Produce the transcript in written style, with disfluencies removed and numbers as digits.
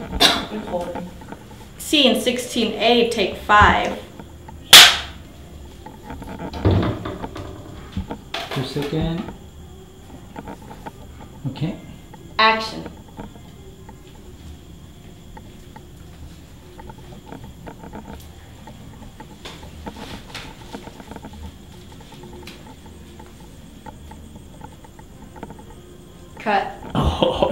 Scene 16A, take 5. 2 seconds. Okay. Action. Cut. Oh.